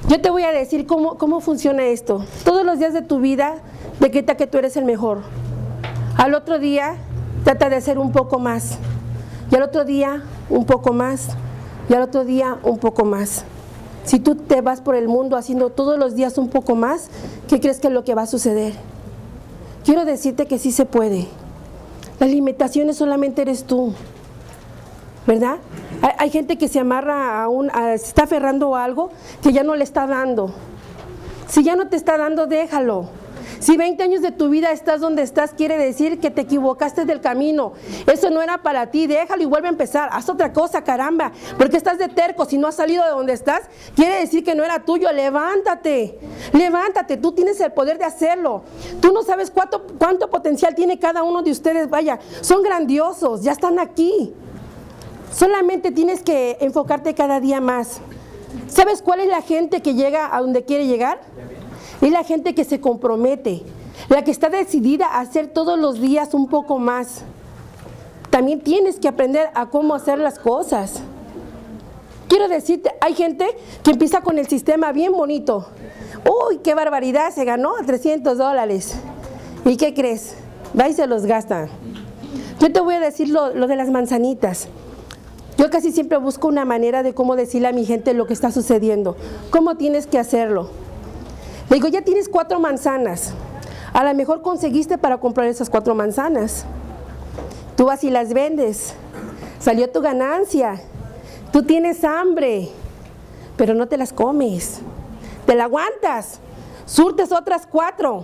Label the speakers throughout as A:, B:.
A: Yo te voy a decir cómo funciona esto. Todos los días de tu vida, decreta que tú eres el mejor. Al otro día, trata de hacer un poco más. Y al otro día, un poco más. Y al otro día, un poco más. Si tú te vas por el mundo haciendo todos los días un poco más, ¿qué crees que es lo que va a suceder? Quiero decirte que sí se puede. Las limitaciones solamente eres tú, ¿verdad? Hay gente que se amarra se está aferrando a algo que ya no le está dando. Si ya no te está dando, déjalo. Si 20 años de tu vida estás donde estás, quiere decir que te equivocaste del camino. Eso no era para ti, déjalo y vuelve a empezar. Haz otra cosa, caramba, porque estás de terco. Si no has salido de donde estás, quiere decir que no era tuyo. Levántate, levántate, tú tienes el poder de hacerlo. Tú no sabes cuánto potencial tiene cada uno de ustedes. Vaya, son grandiosos, ya están aquí. Solamente tienes que enfocarte cada día más. ¿Sabes cuál es la gente que llega a donde quiere llegar? Es la gente que se compromete, la que está decidida a hacer todos los días un poco más. También tienes que aprender a cómo hacer las cosas. Quiero decirte, hay gente que empieza con el sistema bien bonito. ¡Uy, qué barbaridad! Se ganó $300. ¿Y qué crees? Va y se los gasta. Yo te voy a decir lo de las manzanitas. Yo casi siempre busco una manera de cómo decirle a mi gente lo que está sucediendo. ¿Cómo tienes que hacerlo? Le digo, ya tienes 4 manzanas. A lo mejor conseguiste para comprar esas 4 manzanas. Tú vas y las vendes. Salió tu ganancia. Tú tienes hambre, pero no te las comes. Te la aguantas. Surtes otras 4.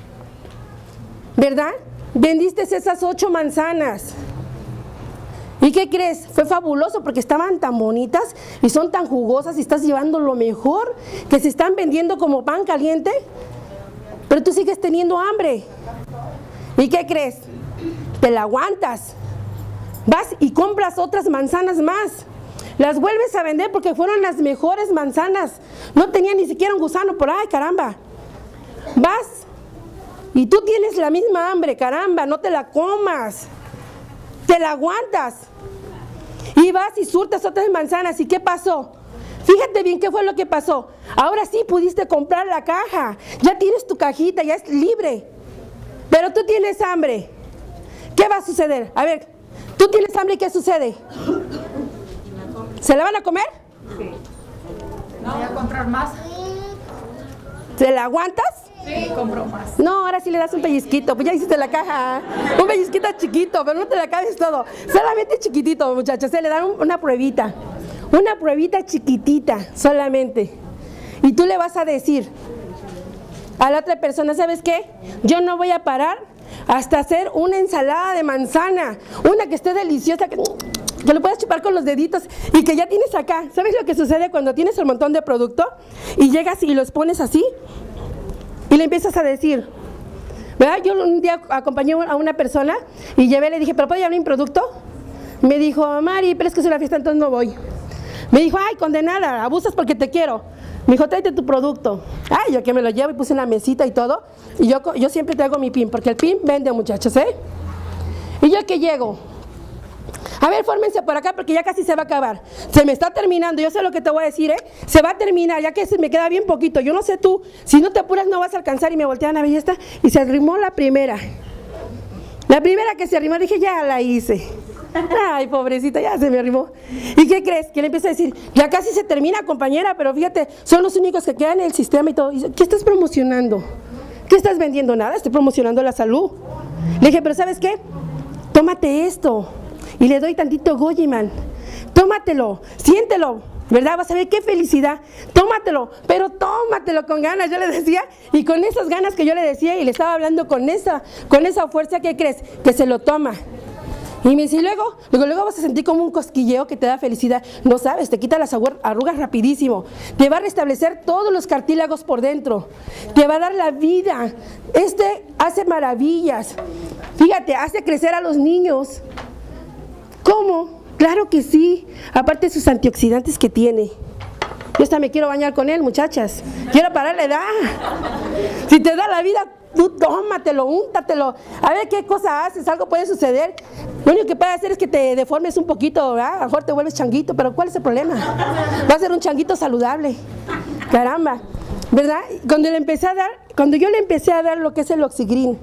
A: ¿Verdad? Vendiste esas 8 manzanas. ¿Y qué crees? Fue fabuloso porque estaban tan bonitas y son tan jugosas y estás llevando lo mejor que se están vendiendo como pan caliente, pero tú sigues teniendo hambre. ¿Y qué crees? Te la aguantas. Vas y compras otras manzanas más. Las vuelves a vender porque fueron las mejores manzanas. No tenía ni siquiera un gusano por ahí, caramba. Vas y tú tienes la misma hambre, caramba, no te la comas. Te la aguantas. Y vas y surtas otras manzanas. ¿Y qué pasó? Fíjate bien qué fue lo que pasó. Ahora sí pudiste comprar la caja. Ya tienes tu cajita, ya es libre. Pero tú tienes hambre. ¿Qué va a suceder? A ver, tú tienes hambre y ¿qué sucede? ¿Se la van a comer?
B: Sí. No, voy a comprar más.
A: ¿Se la aguantas?
B: Sí, compro más.
A: No, ahora sí le das un pellizquito, pues ya hiciste la caja, un pellizquito chiquito, pero no te la acabes todo, solamente chiquitito, muchachos, se le dan una pruebita chiquitita, solamente, y tú le vas a decir a la otra persona, ¿sabes qué? Yo no voy a parar hasta hacer una ensalada de manzana, una que esté deliciosa, que lo puedas chupar con los deditos y que ya tienes acá. ¿Sabes lo que sucede cuando tienes el montón de producto y llegas y los pones así? Y le empiezas a decir, ¿verdad? Yo un día acompañé a una persona y le dije, ¿pero puedo llevar mi producto? Me dijo, Mari, pero es que es una fiesta, entonces no voy. Me dijo, ay, condenada, abusas porque te quiero. Me dijo, tráete tu producto. Ay, yo que me lo llevo y puse en la mesita y todo. Y yo siempre traigo mi pin, porque el pin vende, muchachos, ¿eh? Y yo que llego. A ver, fórmense por acá porque ya casi se va a acabar. Se me está terminando, yo sé lo que te voy a decir, ¿eh? Se va a terminar, ya que se me queda bien poquito. Yo no sé tú, si no te apuras no vas a alcanzar. Y me voltean a ver, ya está. Y se arrimó la primera. La primera que se arrimó, dije, ya la hice. Ay, pobrecita, ya se me arrimó. ¿Y qué crees? Que le empiezo a decir, ya casi se termina, compañera, pero fíjate, son los únicos que quedan en el sistema y todo. Y dice, ¿qué estás promocionando? ¿Qué estás vendiendo? Nada, estoy promocionando la salud. Le dije, pero ¿sabes qué? Tómate esto. Y le doy tantito Gojiman. Tómatelo, siéntelo, ¿verdad? Vas a ver qué felicidad. Tómatelo, pero tómatelo con ganas, yo le decía. Y con esas ganas que yo le decía y le estaba hablando con esa fuerza, ¿qué crees? Que se lo toma. Y me dice, luego vas a sentir como un cosquilleo que te da felicidad. No sabes, te quita las arrugas rapidísimo. Te va a restablecer todos los cartílagos por dentro. Te va a dar la vida. Hace maravillas. Fíjate, hace crecer a los niños. ¿Cómo? Claro que sí. Aparte de sus antioxidantes que tiene. Yo hasta me quiero bañar con él, muchachas. Quiero parar la edad. Si te da la vida, tú tómatelo, úntatelo. A ver qué cosa haces, algo puede suceder. Lo único que puede hacer es que te deformes un poquito, ¿verdad? A lo mejor te vuelves changuito, pero ¿cuál es el problema? Va a ser un changuito saludable. Caramba, ¿verdad? Cuando yo le empecé a dar lo que es el Oxigrin,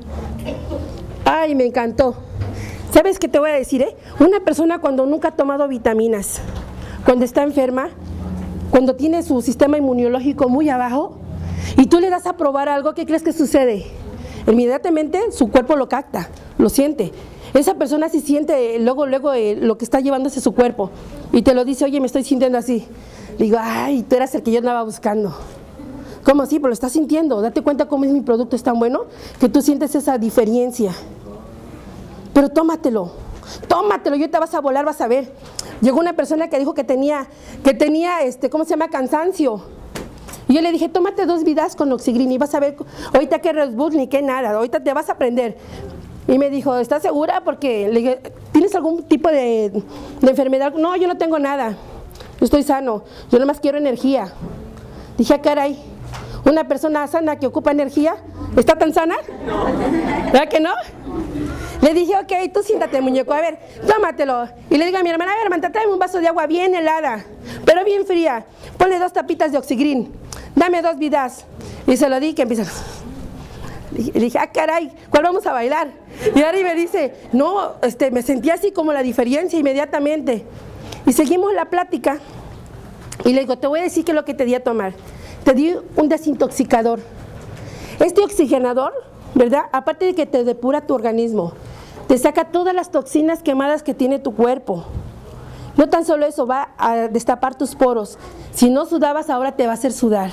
A: ay, me encantó. ¿Sabes qué te voy a decir, Una persona cuando nunca ha tomado vitaminas, cuando está enferma, cuando tiene su sistema inmunológico muy abajo, y tú le das a probar algo, ¿qué crees que sucede? Inmediatamente su cuerpo lo capta, lo siente. Esa persona sí siente luego lo que está llevándose su cuerpo, y te lo dice, oye, me estoy sintiendo así. Digo, ay, tú eras el que yo andaba buscando. ¿Cómo así? Pero lo estás sintiendo. Date cuenta cómo es mi producto, es tan bueno que tú sientes esa diferencia. Pero tómatelo, yo te vas a volar, vas a ver. Llegó una persona que dijo que tenía ¿cómo se llama? Cansancio. Y yo le dije, tómate 2 vidas con Oxigrin y vas a ver, ahorita qué Red Bull ni qué nada, ahorita te vas a aprender. Y me dijo, ¿estás segura? Porque le dije, ¿tienes algún tipo de enfermedad? No, yo no tengo nada, yo estoy sano, yo nada más quiero energía. Dije, caray, una persona sana que ocupa energía, ¿está tan sana? ¿Verdad que no? Le dije, ok, tú siéntate, muñeco, a ver, tómatelo. Y le digo a mi hermana, a ver, hermana, tráeme un vaso de agua bien helada, pero bien fría. Ponle 2 tapitas de Oxigrin, dame 2 vidas. Y se lo di, que empieza. Le dije, caray, ¿cuál vamos a bailar? Y Ari me dice, no, me sentí así como la diferencia inmediatamente. Y seguimos la plática. Y le digo, te voy a decir qué es lo que te di a tomar. Te di un desintoxicador. Este oxigenador, ¿verdad? Aparte de que te depura tu organismo, te saca todas las toxinas quemadas que tiene tu cuerpo. No tan solo eso, va a destapar tus poros. Si no sudabas, ahora te va a hacer sudar.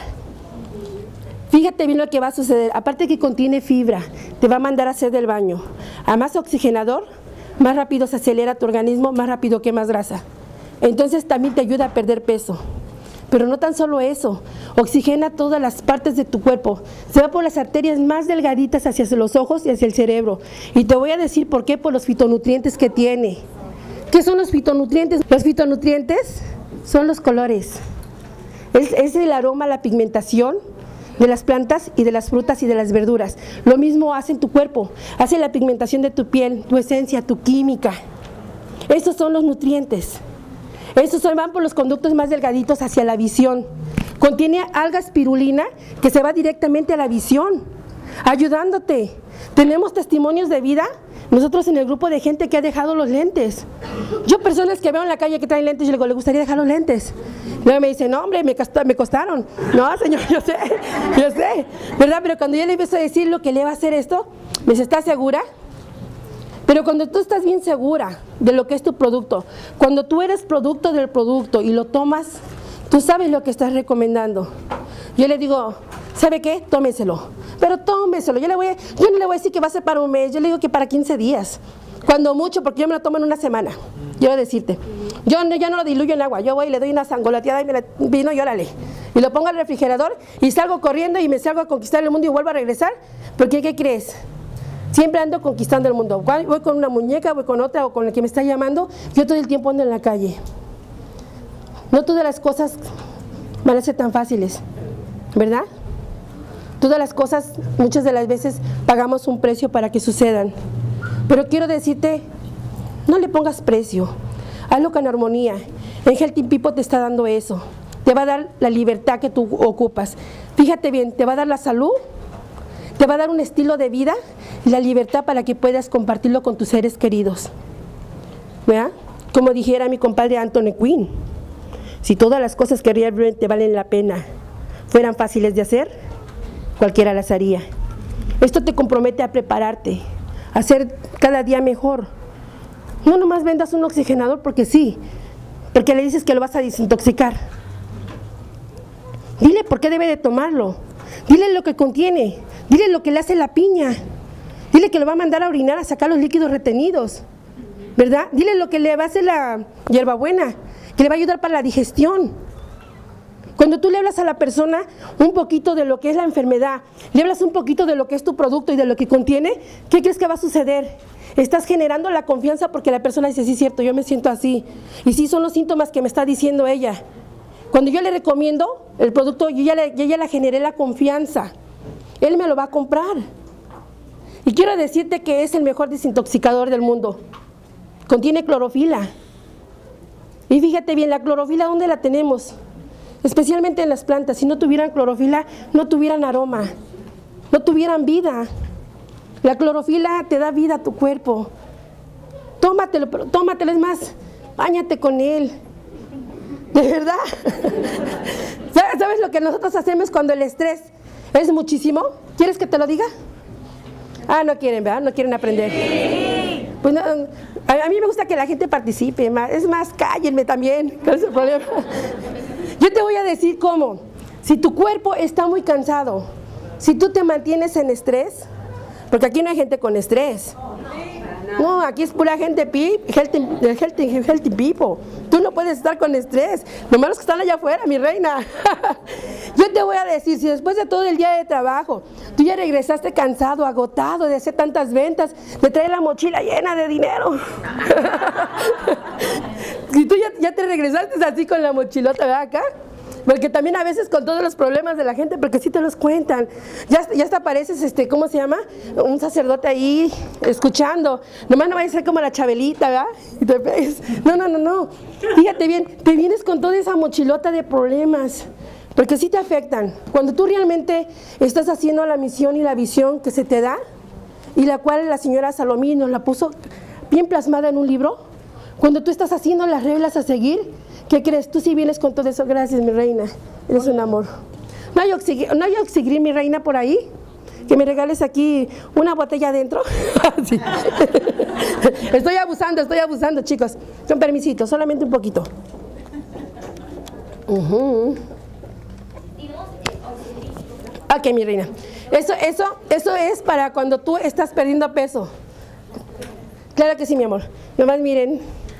A: Fíjate bien lo que va a suceder. Aparte que contiene fibra, te va a mandar a hacer del baño. A más oxigenador, más rápido se acelera tu organismo, más rápido quemas grasa. Entonces también te ayuda a perder peso. Pero no tan solo eso, oxigena todas las partes de tu cuerpo. Se va por las arterias más delgaditas hacia los ojos y hacia el cerebro. Y te voy a decir por qué, por los fitonutrientes que tiene. ¿Qué son los fitonutrientes? Los fitonutrientes son los colores. Es el aroma, la pigmentación de las plantas y de las frutas y de las verduras. Lo mismo hace en tu cuerpo, hace la pigmentación de tu piel, tu esencia, tu química. Estos son los nutrientes. Estos van por los conductos más delgaditos hacia la visión. Contiene alga espirulina que se va directamente a la visión, ayudándote. Tenemos testimonios de vida, nosotros en el grupo de gente que ha dejado los lentes. Yo personas que veo en la calle que traen lentes, yo le digo, ¿le gustaría dejar los lentes? Luego me dicen, no hombre, me costaron. No, señor, yo sé, ¿verdad? Pero cuando yo le empiezo a decir lo que le va a hacer esto, me dice, ¿estás segura? Pero cuando tú estás bien segura de lo que es tu producto, cuando tú eres producto del producto y lo tomas, tú sabes lo que estás recomendando. Yo le digo, ¿sabe qué? Tómeselo. Pero tómeselo. Yo no le voy a decir que va a ser para un mes, yo le digo que para 15 días. Cuando mucho, porque yo me lo tomo en una semana. Yo voy a decirte, yo no lo diluyo en agua, yo voy y le doy una sangoloteada y me la vino y órale. Y lo pongo al refrigerador y salgo corriendo y me salgo a conquistar el mundo y vuelvo a regresar. Porque, ¿qué crees? Siempre ando conquistando el mundo. Voy con una muñeca, voy con otra o con el que me está llamando. Yo todo el tiempo ando en la calle. No todas las cosas van a ser tan fáciles, ¿verdad? Todas las cosas, muchas de las veces, pagamos un precio para que sucedan. Pero quiero decirte, no le pongas precio. Hazlo con armonía. El Healthy People te está dando eso. Te va a dar la libertad que tú ocupas. Fíjate bien, te va a dar la salud, te va a dar un estilo de vida y la libertad para que puedas compartirlo con tus seres queridos. ¿Verdad? Como dijera mi compadre Anthony Quinn, si todas las cosas que realmente valen la pena fueran fáciles de hacer, cualquiera las haría. Esto te compromete a prepararte, a ser cada día mejor. No nomás vendas un oxigenador porque sí, porque le dices que lo vas a desintoxicar. Dile por qué debe de tomarlo. Dile lo que contiene. Dile lo que le hace la piña. Dile que lo va a mandar a orinar a sacar los líquidos retenidos, ¿verdad? Dile lo que le va a hacer la hierbabuena, que le va a ayudar para la digestión. Cuando tú le hablas a la persona un poquito de lo que es la enfermedad, le hablas un poquito de lo que es tu producto y de lo que contiene, ¿qué crees que va a suceder? Estás generando la confianza porque la persona dice, sí, cierto, yo me siento así. Y sí, son los síntomas que me está diciendo ella. Cuando yo le recomiendo el producto, yo ya le generé la confianza. Él me lo va a comprar. Y quiero decirte que es el mejor desintoxicador del mundo. Contiene clorofila. Y fíjate bien, la clorofila, ¿dónde la tenemos? especialmente en las plantas. Si no tuvieran clorofila, no tuvieran aroma, no tuvieran vida. La clorofila te da vida a tu cuerpo. Tómatelo, pero tómatelo, es más, báñate con él. De verdad. ¿Sabes lo que nosotros hacemos cuando el estrés es muchísimo? ¿Quieres que te lo diga? Ah, no quieren, ¿verdad? No quieren aprender. Pues no, a mí me gusta que la gente participe. Es más, cállenme también. ¿Cuál es el problema? Yo te voy a decir cómo. Si tu cuerpo está muy cansado, si tú te mantienes en estrés, porque aquí no hay gente con estrés. No, aquí es pura gente healthy people. Tú no puedes estar con estrés. Lo malo es que están allá afuera, mi reina. Yo te voy a decir, si después de todo el día de trabajo, tú ya regresaste cansado, agotado de hacer tantas ventas, de traer la mochila llena de dinero. Y tú ya te regresaste así con la mochilota, ¿verdad? Acá. Porque también a veces con todos los problemas de la gente, porque sí te los cuentan, ya hasta pareces, ¿cómo se llama? Un sacerdote ahí, escuchando. Nomás no vayas a ser como la Chabelita, ¿verdad? Y te pegues. No. Fíjate bien, te vienes con toda esa mochilota de problemas, porque sí te afectan. Cuando tú realmente estás haciendo la misión y la visión que se te da, y la cual la señora Salomí nos la puso bien plasmada en un libro, cuando tú estás haciendo las reglas a seguir, ¿qué crees? Tú sí vienes con todo eso. Gracias, mi reina. Eres un amor. ¿No hay oxigrin, mi reina, por ahí? Que me regales aquí una botella adentro. Sí. Estoy abusando, chicos. Con permisito, solamente un poquito. Ok, mi reina. Eso es para cuando tú estás perdiendo peso. Claro que sí, mi amor. Nomás miren.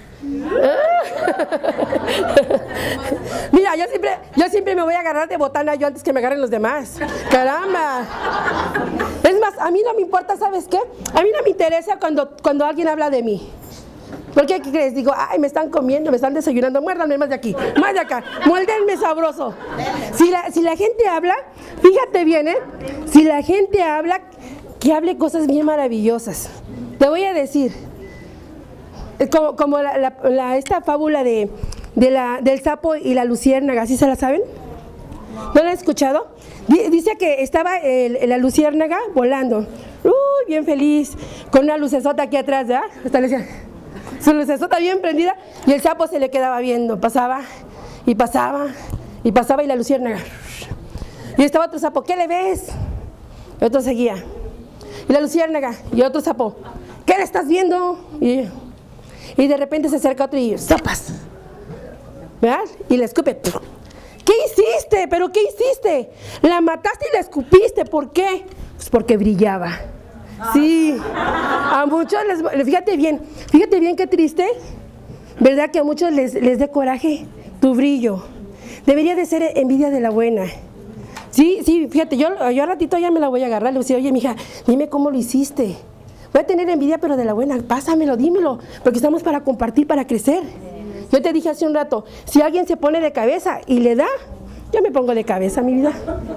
A: Mira, yo siempre me voy a agarrar de botana yo antes que me agarren los demás. Caramba. Es más, a mí no me importa, ¿sabes qué? A mí no me interesa cuando alguien habla de mí. Porque ¿qué crees? Digo, ay, me están comiendo, me están desayunando, muérdanme más de aquí, más de acá, muérdenme sabroso. Si la gente habla, fíjate bien, si la gente habla, que hable cosas bien maravillosas. Te voy a decir, como esta fábula del sapo y la luciérnaga, ¿sí se la saben? ¿No la han escuchado? Dice que estaba la luciérnaga volando, bien feliz, con una lucesota aquí atrás, ¿verdad? Hasta le decía, su lucesota bien prendida, y el sapo se le quedaba viendo, pasaba y la luciérnaga. Y estaba otro sapo, ¿qué le ves? Y otro seguía. Y la luciérnaga, y otro sapo, ¿qué le estás viendo? Y de repente se acerca otro y ¡sopas! ¿Verdad? Y le escupe. ¿Qué hiciste? ¿Pero qué hiciste? La mataste y la escupiste. ¿Por qué? Pues porque brillaba. Sí. A muchos fíjate bien qué triste. ¿Verdad que a muchos les dé coraje tu brillo? Debería de ser envidia de la buena. Sí, fíjate, yo a ratito ya me la voy a agarrar. Le voy a decir, oye, mija, dime cómo lo hiciste. Voy a tener envidia, pero de la buena. Pásamelo, dímelo, porque estamos para compartir, para crecer. Yo te dije hace un rato, si alguien se pone de cabeza y le da, yo me pongo de cabeza, mi vida.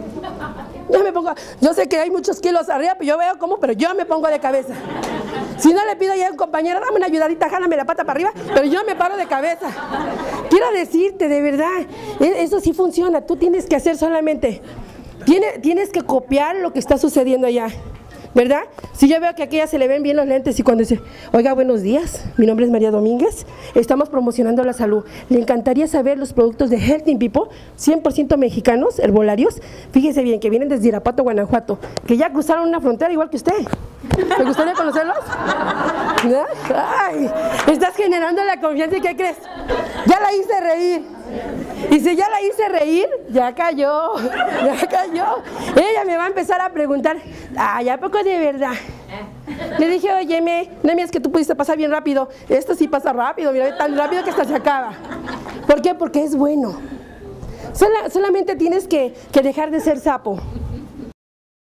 A: Yo sé que hay muchos kilos arriba, pero yo veo cómo, pero yo me pongo de cabeza. Si no le pido ya a un compañero, dame una ayudadita, jálame la pata para arriba, pero yo me paro de cabeza. Quiero decirte, de verdad, eso sí funciona. Tú tienes que hacer solamente, tienes que copiar lo que está sucediendo allá. ¿Verdad? Si yo veo que a aquella se le ven bien los lentes y cuando dice, oiga, buenos días, mi nombre es María Domínguez, estamos promocionando la salud. Le encantaría saber los productos de Healthy People, 100% mexicanos, herbolarios. Fíjese bien, que vienen desde Irapuato, Guanajuato, que ya cruzaron una frontera igual que usted. ¿Le gustaría conocerlos? ¿Verdad? Ay, estás generando la confianza y ¿qué crees? Ya la hice reír. Y si ya la hice reír, ya cayó. Ella me va a empezar a preguntar, ay, ¿a poco de verdad? Le dije, óyeme, no es que tú pudiste pasar bien rápido. Esto sí pasa rápido, mira, tan rápido que hasta se acaba. ¿Por qué? Porque es bueno. Solamente tienes que dejar de ser sapo.